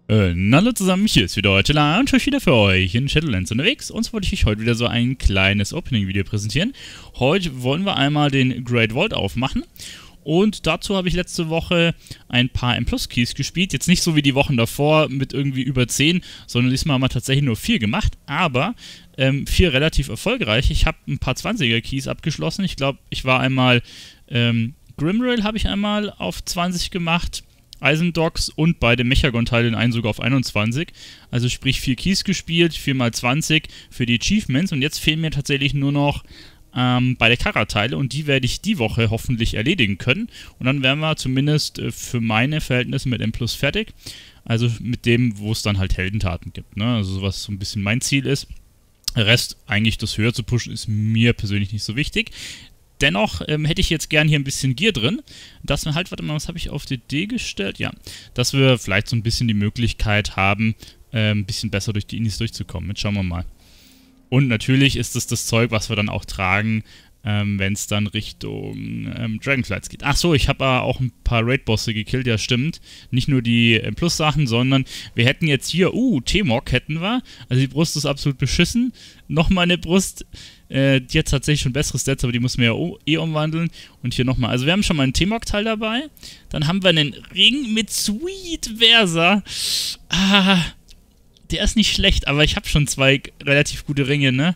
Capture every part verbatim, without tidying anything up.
Äh, hallo zusammen, hier ist wieder heute und ich wieder für euch in Shadowlands unterwegs. Und so wollte ich euch heute wieder so ein kleines Opening-Video präsentieren. Heute wollen wir einmal den Great Vault aufmachen. Und dazu habe ich letzte Woche ein paar M Plus Keys gespielt. Jetzt nicht so wie die Wochen davor mit irgendwie über zehn, sondern diesmal haben wir tatsächlich nur vier gemacht. Aber ähm, vier relativ erfolgreich. Ich habe ein paar zwanziger Keys abgeschlossen. Ich glaube, ich war einmal, ähm, Grimrail habe ich einmal auf zwanzig gemacht. Eisendogs und beide Mechagon-Teile in einen sogar auf einundzwanzig. Also sprich vier Keys gespielt, vier mal zwanzig für die Achievements. Und jetzt fehlen mir tatsächlich nur noch ähm, beide Kara-Teile und die werde ich die Woche hoffentlich erledigen können. Und dann wären wir zumindest äh, für meine Verhältnisse mit M Plus fertig. Also mit dem, wo es dann halt Heldentaten gibt, ne? Also was so ein bisschen mein Ziel ist. Der Rest, eigentlich das höher zu pushen, ist mir persönlich nicht so wichtig. Dennoch ähm, hätte ich jetzt gern hier ein bisschen Gear drin, dass wir halt, warte mal, was habe ich auf D D gestellt? Ja, dass wir vielleicht so ein bisschen die Möglichkeit haben, äh, ein bisschen besser durch die Indies durchzukommen. Jetzt schauen wir mal. Und natürlich ist es das Zeug, was wir dann auch tragen, ähm, wenn es dann Richtung ähm, Dragonflights geht. Ach so, ich habe äh, auch ein paar Raid-Bosse gekillt, ja stimmt. Nicht nur die äh, Plus-Sachen, sondern wir hätten jetzt hier, uh, T-Mog hätten wir. Also die Brust ist absolut beschissen. Nochmal eine Brust. Äh, die hat tatsächlich schon bessere Stats, aber die müssen wir ja eh umwandeln. Und hier nochmal. Also wir haben schon mal einen T-Mog-Teil dabei. Dann haben wir einen Ring mit Sweet Versa. Ah, der ist nicht schlecht, aber ich habe schon zwei relativ gute Ringe, ne?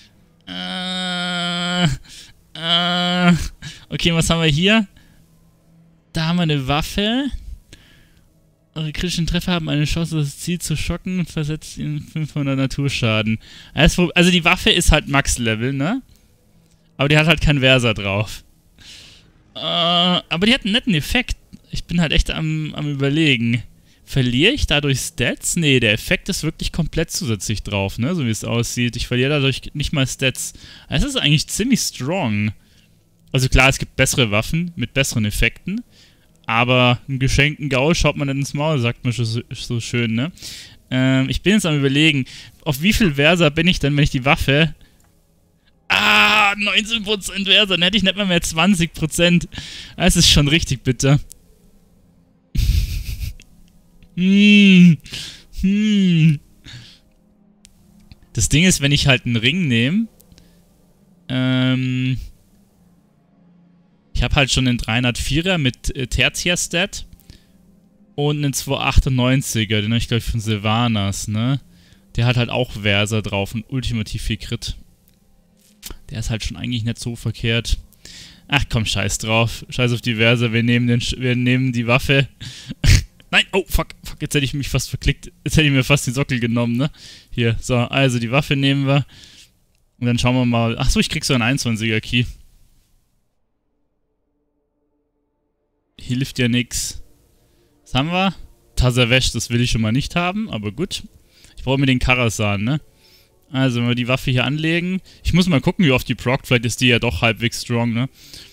Äh, äh, okay, was haben wir hier? Da haben wir eine Waffe. Eure kritischen Treffer haben eine Chance, das Ziel zu schocken und versetzt ihn fünfhundert Naturschaden. Also die Waffe ist halt Max-Level, ne? Aber die hat halt keinen Versa drauf. Äh, aber die hat einen netten Effekt. Ich bin halt echt am, am Überlegen. Verliere ich dadurch Stats? Nee, der Effekt ist wirklich komplett zusätzlich drauf, ne? So wie es aussieht. Ich verliere dadurch nicht mal Stats. Es ist eigentlich ziemlich strong. Also klar, es gibt bessere Waffen mit besseren Effekten. Aber einen geschenkten Gaul schaut man dann ins Maul, sagt man so, so schön, ne? Ähm, ich bin jetzt am Überlegen, auf wie viel Versa bin ich denn, wenn ich die Waffe... Ah, neunzehn Prozent Versa, dann hätte ich nicht mal mehr zwanzig Prozent. Das ist schon richtig bitter. hm. Hm. Das Ding ist, wenn ich halt einen Ring nehme... Ähm... Ich habe halt schon einen dreihundertvierer mit äh, Tertiär-Stat und einen zweihundertachtundneunziger, den habe ich glaube ich von Sylvanas, ne? Der hat halt auch Versa drauf und ultimativ viel Crit. Der ist halt schon eigentlich nicht so verkehrt. Ach komm, scheiß drauf. Scheiß auf die Versa, wir nehmen, den, wir nehmen die Waffe. Nein, oh fuck, fuck, jetzt hätte ich mich fast verklickt. Jetzt hätte ich mir fast den Sockel genommen, ne? Hier, so, also die Waffe nehmen wir. Und dann schauen wir mal. Ach so, ich krieg so einen einundzwanziger Key. Hilft ja nix. Was haben wir? Tazavesh, das will ich schon mal nicht haben, aber gut. Ich brauche mir den Karasan, ne? Also, wenn wir die Waffe hier anlegen. Ich muss mal gucken, wie oft die prockt. Vielleicht ist die ja doch halbwegs strong, ne?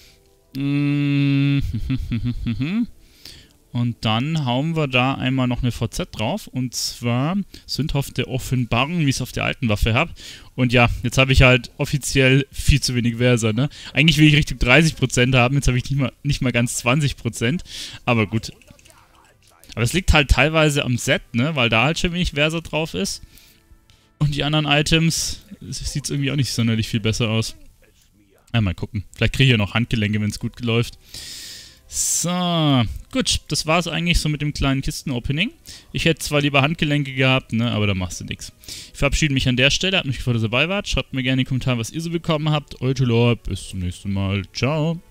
Und dann hauen wir da einmal noch eine V Z drauf. Und zwar Sündhoff der Offenbarung, wie ich es auf der alten Waffe habe. Und ja, jetzt habe ich halt offiziell viel zu wenig Versa, ne? Eigentlich will ich Richtung dreißig Prozent haben, jetzt habe ich nicht mal, nicht mal ganz zwanzig Prozent. Aber gut. Aber es liegt halt teilweise am Set, ne? Weil da halt schon wenig Versa drauf ist. Und die anderen Items, sieht es irgendwie auch nicht sonderlich viel besser aus. Ja, mal gucken. Vielleicht kriege ich ja noch Handgelenke, wenn es gut läuft. So, gut, das war es eigentlich so mit dem kleinen Kisten-Opening. Ich hätte zwar lieber Handgelenke gehabt, ne, aber da machst du nichts. Ich verabschiede mich an der Stelle, hat mich gefreut, dass ihr dabei wart. Schreibt mir gerne in die Kommentare, was ihr so bekommen habt. Eutelor, bis zum nächsten Mal. Ciao.